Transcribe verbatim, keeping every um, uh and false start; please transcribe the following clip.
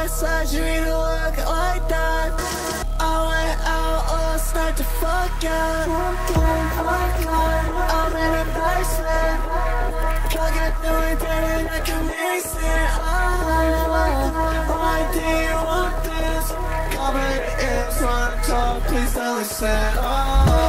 that surgery to look like that. I went out last night to fuck ya. I'm in a basement. Plug it through it, then I can mix it. Why do you want this? Cover it is, wanna talk, please don't listen. Oh.